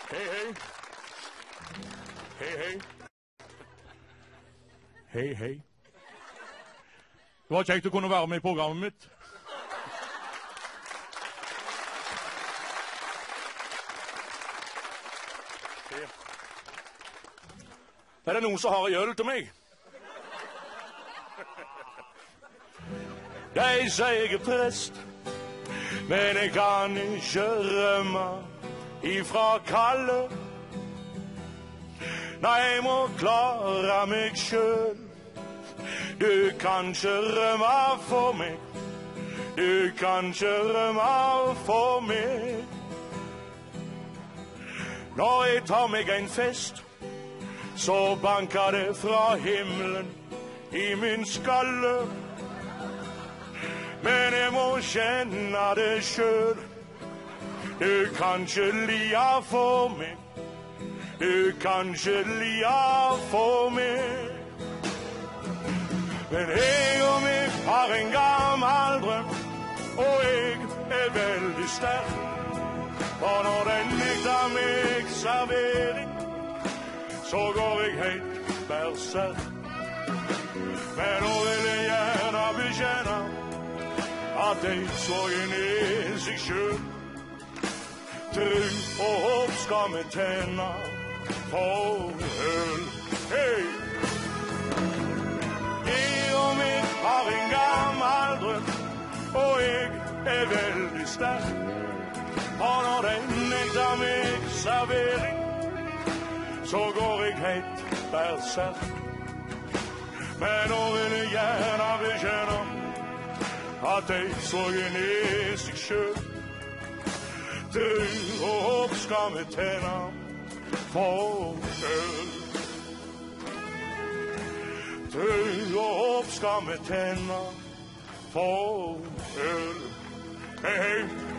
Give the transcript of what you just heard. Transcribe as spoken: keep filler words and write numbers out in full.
Hei, hei. Hei, hei. Hei, hei. Det var kjekt å kunne være med i programmet mitt. Er det noen som har øl til meg? De sier jeg er prest, men jeg kan ikke rømme ifra Kalle. Nei, jeg må klare meg sjøl. Du kan ikke rømme for meg. Du kan ikke rømme for meg. Når jeg tar meg en fest, så banker det fra himmelen i min skalle. Men jeg må kjenne det sjøl. Du kan ikke lia for meg. Du kan ikke lia for meg. Men jeg og meg har en gammel drøm, og jeg er veldig sterk. For når den nekter meg servering, så går jeg helt berserk. Men nå vil jeg gjerne bekjenne at jeg så inn i seg sjøl. Tru og håp skal vi tjene for øl. Hei! Jeg og meg har en gammel drøm, og jeg er veldig sterk. Og når den nekter meg servering, så går jeg helt berserk. Men nå vil jeg gjerne bekjenne at jeg så inn i seg sjøl. Tru og håp skal vi tjene for øl. Tru og håp skal vi tjene for øl. Hei, hei.